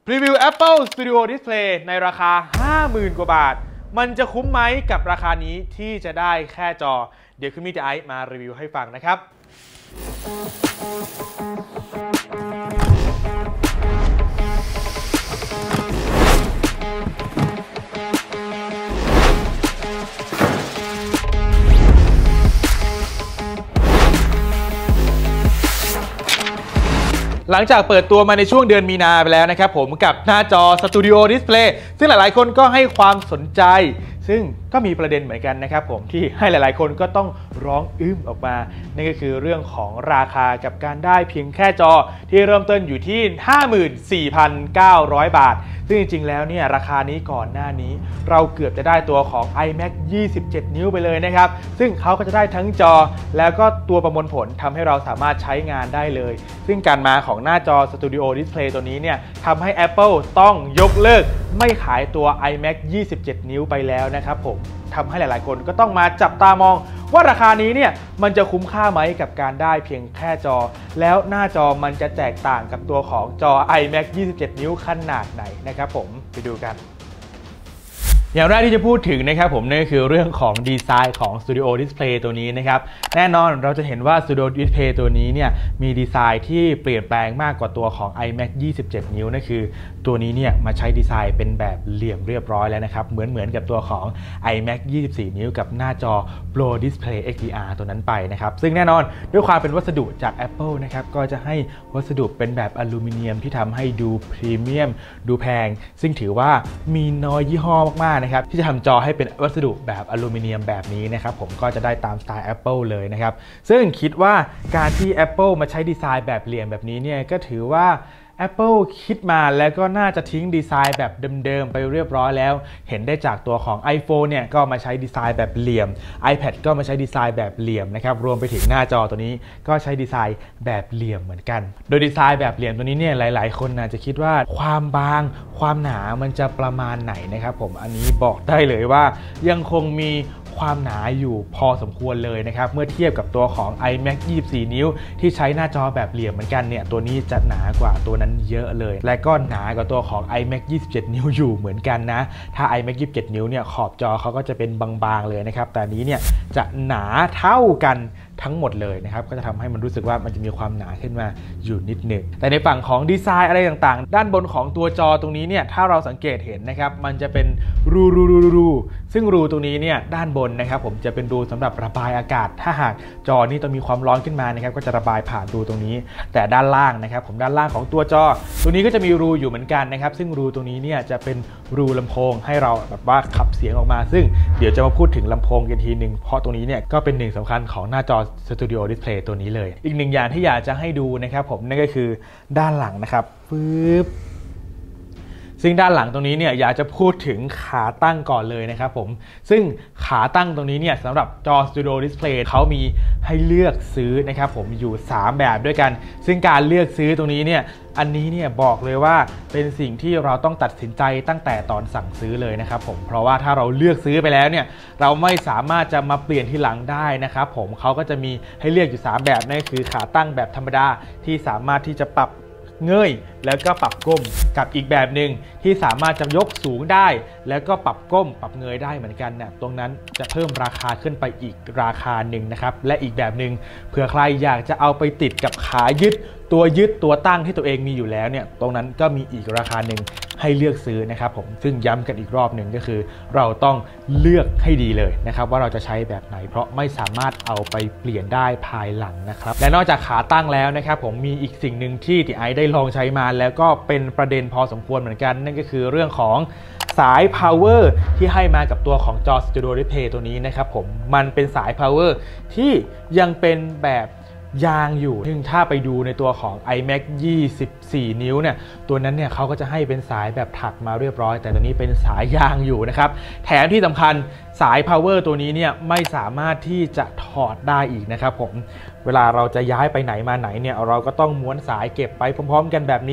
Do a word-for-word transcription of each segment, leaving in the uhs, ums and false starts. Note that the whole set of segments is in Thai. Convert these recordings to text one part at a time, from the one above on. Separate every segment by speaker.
Speaker 1: รีวิว Apple Studio Display ในราคา ห้าหมื่น กว่าบาทมันจะคุ้มไหมกับราคานี้ที่จะได้แค่จอเดี๋ยวคุณมิตรไอซ์มารีวิวให้ฟังนะครับหลังจากเปิดตัวมาในช่วงเดือนมีนาไปแล้วนะครับผมกับหน้าจอ Studio Display ซึ่งหลายๆคนก็ให้ความสนใจซึ่งก็มีประเด็นเหมือนกันนะครับผมที่ให้หลายๆคนก็ต้องร้องอื้มออกมานั่นก็คือเรื่องของราคากับการได้เพียงแค่จอที่เริ่มต้นอยู่ที่ ห้าหมื่นสี่พันเก้าร้อย บาทซึ่งจริงๆแล้วเนี่ยราคานี้ก่อนหน้านี้เราเกือบจะได้ตัวของ iMac ยี่สิบเจ็ด นิ้วไปเลยนะครับซึ่งเขาก็จะได้ทั้งจอแล้วก็ตัวประมวลผลทำให้เราสามารถใช้งานได้เลยซึ่งการมาของหน้าจอ Studio Display ตัวนี้เนี่ยทำให้ Apple ต้องยกเลิกไม่ขายตัว iMac ยี่สิบเจ็ด นิ้วไปแล้วนะครับผมทำให้หลายๆคนก็ต้องมาจับตามองว่าราคานี้เนี่ยมันจะคุ้มค่าไหมกับการได้เพียงแค่จอแล้วหน้าจอมันจะแตกต่างกับตัวของจอ iMac ยี่สิบเจ็ด นิ้วขนาดไหนนะครับผมไปดูกันอย่างแรกที่จะพูดถึงนะครับผมนั่นก็คือเรื่องของดีไซน์ของ Studio Display ตัวนี้นะครับแน่นอนเราจะเห็นว่า Studio Display ตัวนี้เนี่ยมีดีไซน์ที่เปลี่ยนแปลงมากกว่าตัวของ iMac ยี่สิบเจ็ด นิ้วนั่นคือตัวนี้เนี่ยมาใช้ดีไซน์เป็นแบบเหลี่ยมเรียบร้อยแล้วนะครับเหมือนเหมือนกับตัวของ iMac ยี่สิบสี่ นิ้วกับหน้าจอ Pro Display เอ็กซ์ ดี อาร์ ตัวนั้นไปนะครับซึ่งแน่นอนด้วยความเป็นวัสดุจาก Apple นะครับก็จะให้วัสดุเป็นแบบอลูมิเนียมที่ทำให้ดูพรีเมียมดูแพงซึ่งถือว่ามีน้อยยี่ห้อมากนะครับที่จะทำจอให้เป็นวัสดุแบบอลูมิเนียมแบบนี้นะครับผมก็จะได้ตามสไตล์ Apple เลยนะครับซึ่งคิดว่าการที่ Apple มาใช้ดีไซน์แบบเหลี่ยมแบบนี้เนี่ยก็ถือว่าApple คิดมาแล้วก็น่าจะทิ้งดีไซน์แบบเดิมๆไปเรียบร้อยแล้วเห็นได้จากตัวของ iPhone เนี่ยก็มาใช้ดีไซน์แบบเหลี่ยม iPad ก็มาใช้ดีไซน์แบบเหลี่ยมนะครับรวมไปถึงหน้าจอตัวนี้ก็ใช้ดีไซน์แบบเหลี่ยมเหมือนกันโดยดีไซน์แบบเหลี่ยมตัวนี้เนี่ยหลายๆคนอาจจะคิดว่าความบางความหนามันจะประมาณไหนนะครับผมอันนี้บอกได้เลยว่ายังคงมีความหนาอยู่พอสมควรเลยนะครับเมื่อเทียบกับตัวของ iMac ยี่สิบสี่ นิ้วที่ใช้หน้าจอแบบเหลี่ยมเหมือนกันเนี่ยตัวนี้จะหนากว่าตัวนั้นเยอะเลยและก็หนากว่าตัวของ iMac ยี่สิบเจ็ด นิ้วอยู่เหมือนกันนะถ้า iMac ยี่สิบเจ็ด นิ้วเนี่ยขอบจอเขาก็จะเป็นบางๆเลยนะครับแต่นี้เนี่ยจะหนาเท่ากันทั้งหมดเลยนะครับก็จะทำให้มันรู้สึกว่ามันจะมีความหนาขึ้นมาอยู่นิดหนึ่งแต่ในฝั่งของดีไซน์อะไรต่างๆด้านบนของตัวจอตรงนี้เนี่ยถ้าเราสังเกตเห็นนะครับมันจะเป็นรูรูรูรูซึ่งรูตรงนี้เนี่ยด้านบนนะครับผมจะเป็นรูสำหรับระบายอากาศถ้าหากจอนี้ต้องมีความร้อนขึ้นมานะครับก็จะระบายผ่านรูตรงนี้แต่ด้านล่างนะครับผมด้านล่างของตัวจอตัวนี้ก็จะมีรูอยู่เหมือนกันนะครับซึ่งรูตรงนี้เนี่ยจะเป็นรูลำโพงให้เราแบบว่าขับเสียงออกมาซึ่งเดี๋ยวจะมาพูดถึงลำโพงกันทีหนึ่งเพราะตรงนี้เนี่ยก็เป็นหนึ่งสำคัญของหน้าจอStudio Display ตัวนี้เลยอีกหนึ่งอย่างที่อยากจะให้ดูนะครับผมนั่นก็คือด้านหลังนะครับปึ๊บซึ่งด้านหลังตรงนี้เนี่ยอยากจะพูดถึงขาตั้งก่อนเลยนะครับผมซึ่งขาตั้งตรงนี้เนี่ยสำหรับจอ Studio Display เขามีให้เลือกซื้อนะครับผมอยู่สามแบบด้วยกันซึ่งการเลือกซื้อตรงนี้เนี่ยอันนี้เนี่ยบอกเลยว่าเป็นสิ่งที่เราต้องตัดสินใจตั้งแต่ตอนสั่งซื้อเลยนะครับผมเพราะว่าถ้าเราเลือกซื้อไปแล้วเนี่ยเราไม่สามารถจะมาเปลี่ยนทีหลังได้นะครับผมเขาก็จะมีให้เลือกอยู่สามแบบนั่นคือขาตั้งแบบธรรมดาที่สามารถที่จะปรับเงยแล้วก็ปรับก้มกับอีกแบบหนึ่งที่สามารถจะยกสูงได้แล้วก็ปรับก้มปรับเงยได้เหมือนกันเนี่ยตรงนั้นจะเพิ่มราคาขึ้นไปอีกราคาหนึ่งนะครับและอีกแบบหนึ่งเผื่อใครอยากจะเอาไปติดกับขายึดตัวยึดตัวตั้งที่ตัวเองมีอยู่แล้วเนี่ยตรงนั้นก็มีอีกราคาหนึ่งให้เลือกซื้อนะครับผมซึ่งย้ำกันอีกรอบหนึ่งก็คือเราต้องเลือกให้ดีเลยนะครับว่าเราจะใช้แบบไหนเพราะไม่สามารถเอาไปเปลี่ยนได้ภายหลังนะครับและนอกจากขาตั้งแล้วนะครับผมมีอีกสิ่งหนึ่งที่ที่ไอได้ลองใช้มาแล้วก็เป็นประเด็นพอสมควรเหมือนกันนั่นก็คือเรื่องของสาย power ที่ให้มากับตัวของจอ Studio Display ตัวนี้นะครับผมมันเป็นสาย power ที่ยังเป็นแบบยางอยู่ซึ่งถ้าไปดูในตัวของ iMac ยี่สิบสี่ นิ้วเนี่ยตัวนั้นเนี่ยเขาก็จะให้เป็นสายแบบถักมาเรียบร้อยแต่ตัวนี้เป็นสายยางอยู่นะครับแถมที่สำคัญสาย power ตัวนี้เนี่ยไม่สามารถที่จะถอดได้อีกนะครับผมเวลาเราจะย้ายไปไหนมาไหนเนี่ยเราก็ต้องม้วนสายเก็บไปพร้อมๆกันแบบนี้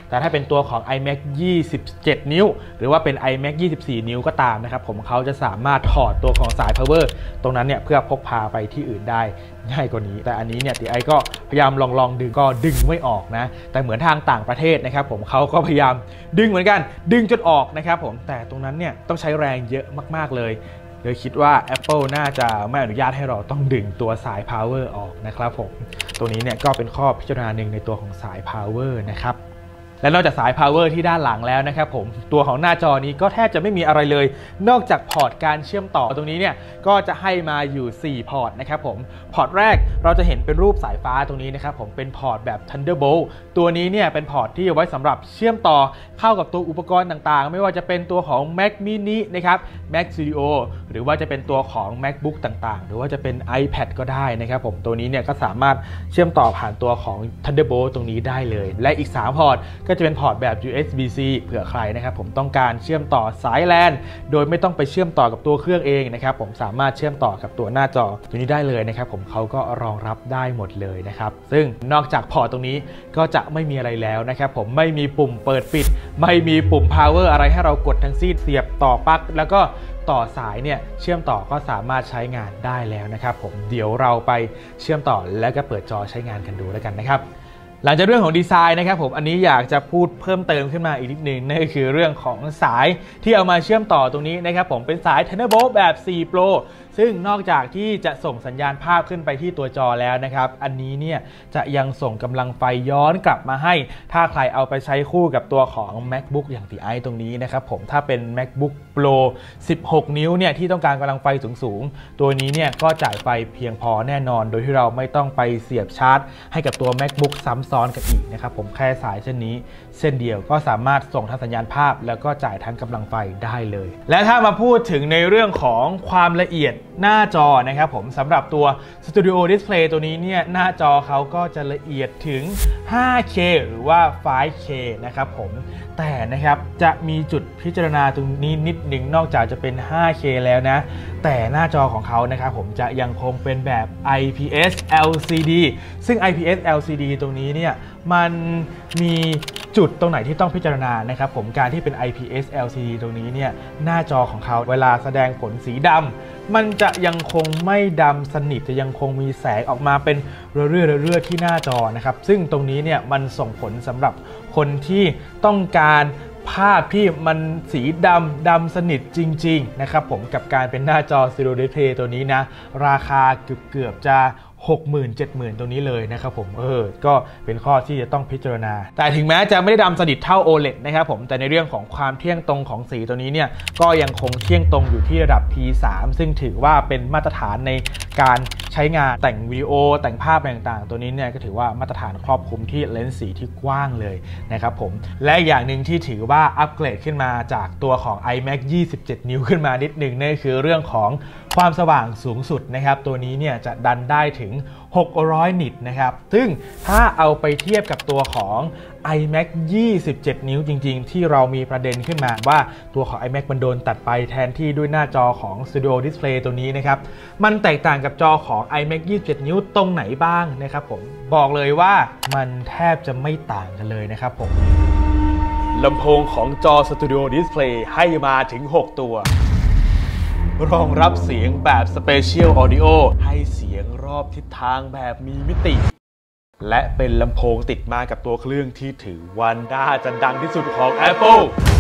Speaker 1: แต่ถ้าเป็นตัวของ iMac ยี่สิบเจ็ด นิ้วหรือว่าเป็น iMac ยี่สิบสี่ นิ้วก็ตามนะครับผมเขาจะสามารถถอดตัวของสาย power ตรงนั้นเนี่ยเพื่อพกพาไปที่อื่นได้ง่ายกว่านี้แต่อันนี้เนี่ยตีไอก็พยายามลองลองดึงก็ดึงไม่ออกนะแต่เหมือนทางต่างประเทศนะครับผมเขาก็พยายามดึงเหมือนกันดึงจนออกนะครับผมแต่ตรงนั้นเนี่ยต้องใช้แรงเยอะมากๆเลยโดยคิดว่า Apple น่าจะไม่อนุญาตให้เราต้องดึงตัวสาย power ออกนะครับผมตัวนี้เนี่ยก็เป็นข้อพิจารณาหนึ่งในตัวของสาย power นะครับและนอกจากสาย power ที่ด้านหลังแล้วนะครับผมตัวของหน้าจอนี้ก็แทบจะไม่มีอะไรเลยนอกจากพอร์ตการเชื่อมต่อตรงนี้เนี่ยก็จะให้มาอยู่สี่พอร์ตนะครับผมพอร์ตแรกเราจะเห็นเป็นรูปสายฟ้าตรงนี้นะครับผมเป็นพอร์ตแบบ Thunderbolt ตัวนี้เนี่ยเป็นพอร์ตที่ไว้สำหรับเชื่อมต่อเข้ากับตัวอุปกรณ์ต่างๆไม่ว่าจะเป็นตัวของ Mac mini นะครับ Mac Studio หรือว่าจะเป็นตัวของ MacBook ต่างๆหรือว่าจะเป็น iPad ก็ได้นะครับผมตัวนี้เนี่ยก็สามารถเชื่อมต่อผ่านตัวของ Thunderbolt ตรงนี้ได้เลยและอีกสามพอร์ตก็จะเป็นพอร์ตแบบ ยู เอส บี ซี เผื่อใครนะครับผมต้องการเชื่อมต่อสาย แลน โดยไม่ต้องไปเชื่อมต่อกับตัวเครื่องเองนะครับผมสามารถเชื่อมต่อกับตัวหน้าจอตัวนี้ได้เลยนะครับผมเขาก็รองรับได้หมดเลยนะครับซึ่งนอกจากพอร์ตตรงนี้ก็จะไม่มีอะไรแล้วนะครับผมไม่มีปุ่มเปิดปิดไม่มีปุ่ม power อะไรให้เรากดทั้งสิ้นเสียบต่อปลั๊กแล้วก็ต่อสายเนี่ยเชื่อมต่อก็สามารถใช้งานได้แล้วนะครับผมเดี๋ยวเราไปเชื่อมต่อแล้วก็เปิดจอใช้งานกันดูแล้วกันนะครับหลังจากเรื่องของดีไซน์นะครับผมอันนี้อยากจะพูดเพิ่มเติมขึ้นมาอีกนิดนึงนั่นก็คือเรื่องของสายที่เอามาเชื่อมต่อตรงนี้นะครับผมเป็นสาย Thunderbolt แบบ โฟร์ Pro ซึ่งนอกจากที่จะส่งสัญญาณภาพขึ้นไปที่ตัวจอแล้วนะครับอันนี้เนี่ยจะยังส่งกำลังไฟย้อนกลับมาให้ถ้าใครเอาไปใช้คู่กับตัวของ MacBook อย่างตีไอตรงนี้นะครับผมถ้าเป็น MacBook Pro สิบหก นิ้วเนี่ยที่ต้องการกำลังไฟสูงๆตัวนี้เนี่ยก็จ่ายไฟเพียงพอแน่นอนโดยที่เราไม่ต้องไปเสียบชาร์จให้กับตัว MacBook ซ้ำซ้อนกันอีกนะครับผมแค่สายเช่นนี้เส้นเดียวก็สามารถส่งทั้งสัญญาณภาพแล้วก็จ่ายทั้งกำลังไฟได้เลยและถ้ามาพูดถึงในเรื่องของความละเอียดหน้าจอนะครับผมสำหรับตัว Studio Display ตัวนี้เนี่ยหน้าจอเขาก็จะละเอียดถึง ไฟว์เค หรือว่า ไฟว์เค นะครับผมแต่นะครับจะมีจุดพิจารณาตรงนี้นิดหนึ่งนอกจากจะเป็น ไฟว์เค แล้วนะแต่หน้าจอของเขานะครับผมจะยังคงเป็นแบบ ไอ พี เอส แอล ซี ดี ซึ่ง ไอ พี เอส แอล ซี ดี ตรงนี้เนี่ยมันมีจุดตรงไหนที่ต้องพิจารณานะครับผมการที่เป็น ไอ พี เอส แอล ซี ดี ตรงนี้เนี่ยหน้าจอของเขาเวลาแสดงผลสีดำมันจะยังคงไม่ดำสนิทจะยังคงมีแสงออกมาเป็นเรื่อยๆเรื่อยๆที่หน้าจอนะครับซึ่งตรงนี้เนี่ยมันส่งผลสำหรับคนที่ต้องการภาพที่มันสีดำดำสนิทจริงๆนะครับผมกับการเป็นหน้าจอ Studio Display ตัวนี้นะราคาเกือบๆจะ หกหมื่น เจ็ดหมื่น ตรงนี้เลยนะครับผมเออก็เป็นข้อที่จะต้องพิจารณาแต่ถึงแม้จะไม่ได้ดำสนิทเท่า โอ แอล อี ดี นะครับผมแต่ในเรื่องของความเที่ยงตรงของสีตัวนี้เนี่ยก็ยังคงเที่ยงตรงอยู่ที่ระดับ พี สาม ซึ่งถือว่าเป็นมาตรฐานในการใช้งานแต่งวิดีโอแต่งภาพต่างๆตัวนี้เนี่ยก็ถือว่ามาตรฐานครอบคลุมที่เลนส์สีที่กว้างเลยนะครับผมและอย่างหนึ่งที่ถือว่าอัปเกรดขึ้นมาจากตัวของ iMac ยี่สิบเจ็ด นิ้วขึ้นมานิดหนึ่งนั่นคือเรื่องของความสว่างสูงสุดนะครับตัวนี้เนี่ยจะดันได้ถึงหกร้อยนิตนะครับซึ่งถ้าเอาไปเทียบกับตัวของ iMac ยี่สิบเจ็ด นิ้วจริงๆที่เรามีประเด็นขึ้นมาว่าตัวของ iMac มันโดนตัดไปแทนที่ด้วยหน้าจอของ Studio Display ตัวนี้นะครับมันแตกต่างกับจอของ iMac ยี่สิบเจ็ด นิ้วตรงไหนบ้างนะครับผมบอกเลยว่ามันแทบจะไม่ต่างกันเลยนะครับผมลำโพงของจอ Studio Display ให้มาถึงหกตัวรองรับเสียงแบบ Spatial Audio ให้เสียงรอบทิศทางแบบมีมิติและเป็นลำโพงติดมากับตัวเครื่องที่ถือว่าน่าจะดังที่สุดของ Apple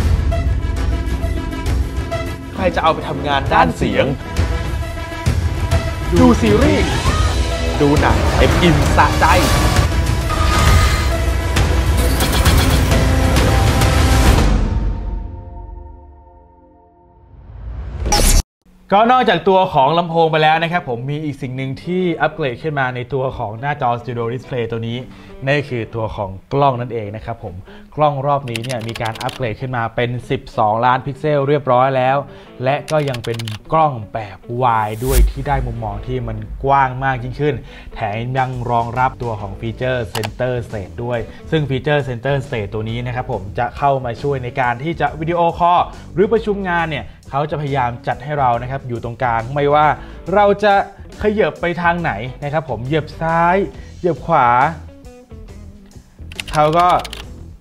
Speaker 1: ใครจะเอาไปทำงานด้านเสียงดูซีรีส์ดูหนังเต็มอิ่มสะใจก็นอกจากตัวของลำโพงไปแล้วนะครับผมมีอีกสิ่งหนึ่งที่อัปเกรดขึ้นมาในตัวของหน้าจอ Studio Display ตัวนี้นั่นคือตัวของกล้องนั่นเองนะครับผมกล้องรอบนี้เนี่ยมีการอัปเกรดขึ้นมาเป็นสิบสองล้านพิกเซลเรียบร้อยแล้วและก็ยังเป็นกล้องแบบ Wide ด้วยที่ได้มุมมองที่มันกว้างมากยิ่งขึ้นแถมยังรองรับตัวของฟีเจอร์ Center Stage ด้วยซึ่งฟีเจอร์ Center Stage ตัวนี้นะครับผมจะเข้ามาช่วยในการที่จะวิดีโอคอลหรือประชุมงานเนี่ยเขาจะพยายามจัดให้เรานะครับอยู่ตรงกลางไม่ว่าเราจะขยับไปทางไหนนะครับผมเหยียบซ้ายเหยียบขวาเขาก็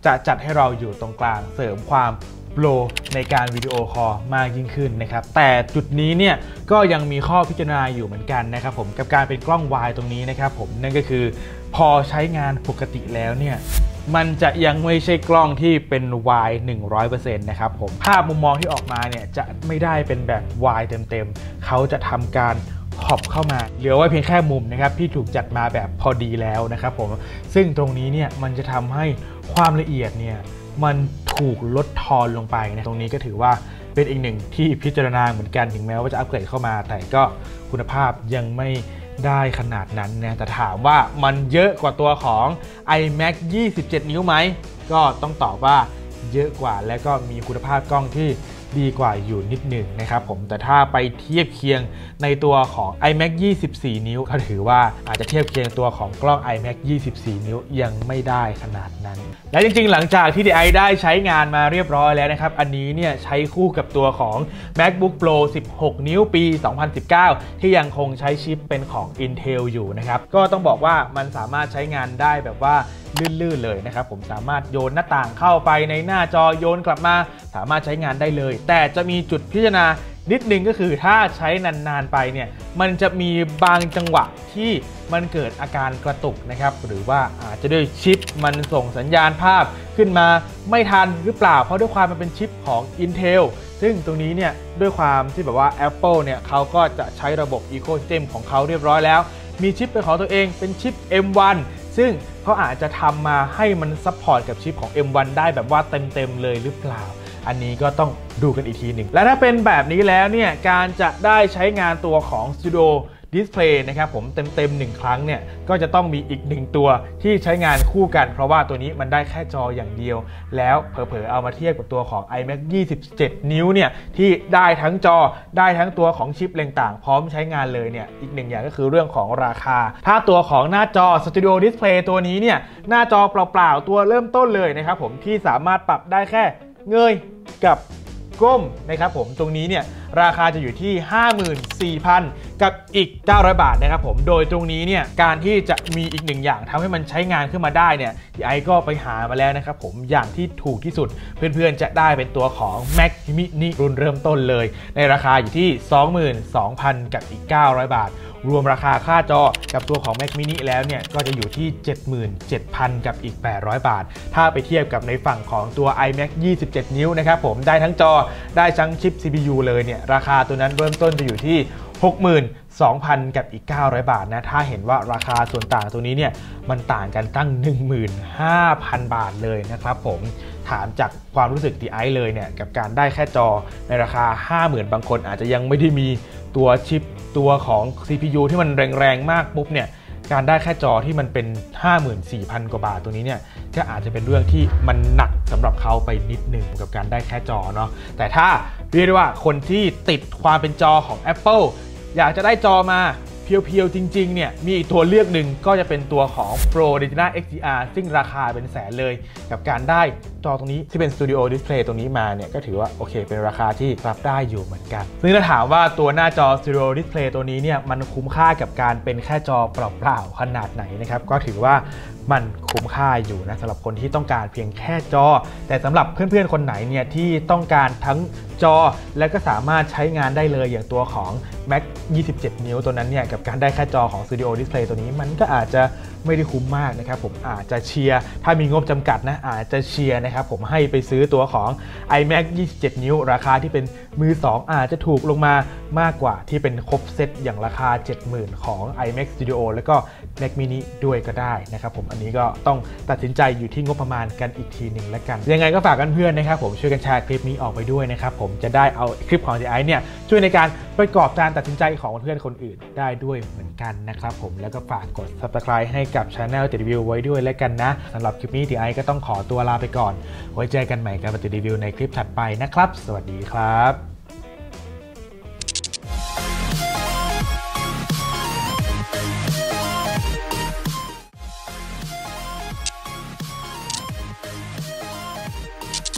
Speaker 1: จะจัดให้เราอยู่ตรงกลางเสริมความโปรในการวิดีโอคอลมากยิ่งขึ้นนะครับแต่จุดนี้เนี่ยก็ยังมีข้อพิจารณาอยู่เหมือนกันนะครับผมกับการเป็นกล้องวายตรงนี้นะครับผมนั่นก็คือพอใช้งานปกติแล้วเนี่ยมันจะยังไม่ใช่กล้องที่เป็นวาย หนึ่งร้อยเปอร์เซ็นต์ นะครับผมภาพมุมมองที่ออกมาเนี่ยจะไม่ได้เป็นแบบวายเต็มๆเขาจะทำการขอบเข้ามาเหลือไว้เพียงแค่มุมนะครับที่ถูกจัดมาแบบพอดีแล้วนะครับผมซึ่งตรงนี้เนี่ยมันจะทำให้ความละเอียดเนี่ยมันถูกลดทอนลงไปนะตรงนี้ก็ถือว่าเป็นอีกหนึ่งที่พิจารณาเหมือนกันถึงแม้ว่าจะอัปเกรดเข้ามาแต่ก็คุณภาพยังไม่ได้ขนาดนั้นนะแต่ถามว่ามันเยอะกว่าตัวของ ไอแม็ก ยี่สิบเจ็ด นิ้วไหมก็ต้องตอบว่าเยอะกว่าและก็มีคุณภาพกล้องที่ดีกว่าอยู่นิดหนึ่งนะครับผมแต่ถ้าไปเทียบเคียงในตัวของ ไอแม็ก ยี่สิบสี่ นิ้วก็ถือว่าอาจจะเทียบเคียงตัวของกล้อง ไอแม็ก ยี่สิบสี่ นิ้วยังไม่ได้ขนาดนั้นและจริงๆหลังจากที่ ดี ไอ ได้ใช้งานมาเรียบร้อยแล้วนะครับอันนี้เนี่ยใช้คู่กับตัวของ MacBook Pro สิบหก นิ้วปี สองพันสิบเก้า ที่ยังคงใช้ชิปเป็นของ Intel อยู่นะครับก็ต้องบอกว่ามันสามารถใช้งานได้แบบว่าลื่นๆเลยนะครับผมสามารถโยนหน้าต่างเข้าไปในหน้าจอโยนกลับมาสามารถใช้งานได้เลยแต่จะมีจุดพิจารณานิดนึงก็คือถ้าใช้นานๆไปเนี่ยมันจะมีบางจังหวะที่มันเกิดอาการกระตุกนะครับหรือว่าอาจจะด้วยชิปมันส่งสัญญาณภาพขึ้นมาไม่ทันหรือเปล่าเพราะด้วยความมันเป็นชิปของ Intel ซึ่งตรงนี้เนี่ยด้วยความที่แบบว่า Apple เนี่ยเขาก็จะใช้ระบบ Ecosystem ของเขาเรียบร้อยแล้วมีชิปเป็นของตัวเองเป็นชิป เอ็ม วัน ซึ่งเขาอาจจะทำมาให้มันซัพพอร์ตกับชิปของ เอ็ม วัน ได้แบบว่าเต็มๆเลยหรือเปล่าอันนี้ก็ต้องดูกันอีกทีหนึ่งและถ้าเป็นแบบนี้แล้วเนี่ยการจะได้ใช้งานตัวของ Studio Display นะครับผมเต็มๆหนึ่งครั้งเนี่ยก็จะต้องมีอีกหนึ่งตัวที่ใช้งานคู่กันเพราะว่าตัวนี้มันได้แค่จออย่างเดียวแล้วเผลอๆเอามาเทียบกับตัวของ ไอแม็ก ยี่สิบเจ็ด นิ้วเนี่ยที่ได้ทั้งจอได้ทั้งตัวของชิปต่างๆพร้อมใช้งานเลยเนี่ยอีกหนึ่งอย่างก็คือเรื่องของราคาถ้าตัวของหน้าจอ Studio Display ตัวนี้เนี่ยหน้าจอเปล่าๆตัวเริ่มต้นเลยนะครับผมที่สามารถปรับได้แค่เงยกับก้มนะครับผมตรงนี้เนี่ยราคาจะอยู่ที่ ห้าหมื่นสี่พัน กับอีกเก้าร้อยบาทนะครับผมโดยตรงนี้เนี่ยการที่จะมีอีกหนึ่งอย่างทำให้มันใช้งานขึ้นมาได้เนี่ยไอก็ไปหามาแล้วนะครับผมอย่างที่ถูกที่สุดเพื่อนๆจะได้เป็นตัวของ Mac Mini รุ่นเริ่มต้นเลยในราคาอยู่ที่ สองหมื่นสองพัน กับอีกเก้าร้อยบาทรวมราคาค่าจอกับตัวของ Mac Mini แล้วเนี่ยก็จะอยู่ที่ เจ็ดหมื่นเจ็ดพัน กับอีกแปดร้อยบาทถ้าไปเทียบกับในฝั่งของตัว ไอแม็ก ยี่สิบเจ็ด นิ้วนะครับผมได้ทั้งจอได้ทั้งชิป ซี พี ยู เลยเนี่ยราคาตัวนั้นเริ่มต้นจะอยู่ที่ หกหมื่นสองพัน กับอีกเก้าร้อยบาทนะถ้าเห็นว่าราคาส่วนต่างตัวนี้เนี่ยมันต่างกันตั้ง หนึ่งหมื่นห้าพัน บาทเลยนะครับผมถามจากความรู้สึกดีไอเลยเนี่ยกับการได้แค่จอในราคา ห้าหมื่น บางคนอาจจะยังไม่ได้มีตัวชิปตัวของ ซี พี ยู ที่มันแรงๆมากปุ๊บเนี่ยการได้แค่จอที่มันเป็น ห้าหมื่นสี่พัน กว่าบาทตัวนี้เนี่ยก็อาจจะเป็นเรื่องที่มันหนักสำหรับเขาไปนิดหนึ่งกับการได้แค่จอเนาะแต่ถ้าเรียกได้ว่าคนที่ติดความเป็นจอของ Apple อยากจะได้จอมาเพียวๆจริงๆเนี่ยมีอีกตัวเลือกหนึ่งก็จะเป็นตัวของ Pro Retina เอ็กซ์ ดี อาร์ ซึ่งราคาเป็นแสนเลยกับการได้จอตรงนี้ที่เป็น Studio Display ตรงนี้มาเนี่ยก็ถือว่าโอเคเป็นราคาที่รับได้อยู่เหมือนกันซึ่งถ้าถามว่าตัวหน้าจอ Studio Display ตัวนี้เนี่ยมันคุ้มค่ากับการเป็นแค่จอเปล่าๆขนาดไหนนะครับก็ถือว่ามันคุ้มค่าอยู่นะสำหรับคนที่ต้องการเพียงแค่จอแต่สำหรับเพื่อนๆคนไหนเนี่ยที่ต้องการทั้งจอและก็สามารถใช้งานได้เลยอย่างตัวของ Mac ยี่สิบเจ็ด นิ้วตัวนั้นเนี่ยกับการได้แค่จอของ Studio Display ตัวนี้มันก็อาจจะไม่ได้คุ้มมากนะครับผมอาจจะเชียร์ถ้ามีงบจำกัดนะอาจจะเชียร์นะครับผมให้ไปซื้อตัวของ ไอแม็ก ยี่สิบเจ็ด นิ้วราคาที่เป็นมือสองอาจจะถูกลงมามากกว่าที่เป็นครบเซตอย่างราคา เจ็ดหมื่น ของ iMac Studio แล้วก็ Mac Mini ด้วยก็ได้นะครับผมอันนี้ก็ต้องตัดสินใจอยู่ที่งบประมาณกันอีกทีหนึ่งแล้วกันยังไงก็ฝากกันเพื่อนนะครับผมช่วยกันแชร์คลิปนี้ออกไปด้วยนะครับผมจะได้เอาคลิปของ ดี ไอ เนี่ยช่วยในการประกอบการตัดสินใจของเพื่อนคนอื่นได้ด้วยเหมือนกันนะครับผมแล้วก็ฝากกด Subscribe ให้กับ Channel ติดรีวิวไว้ด้วยแล้วกันนะสำหรับคลิปนี้ ดี ไอ ก็ต้องขอตัวลาไปก่อนไว้เจอกันใหม่กับติดรีวิวในคลิปถัดไปนะครับสวัสดีครับ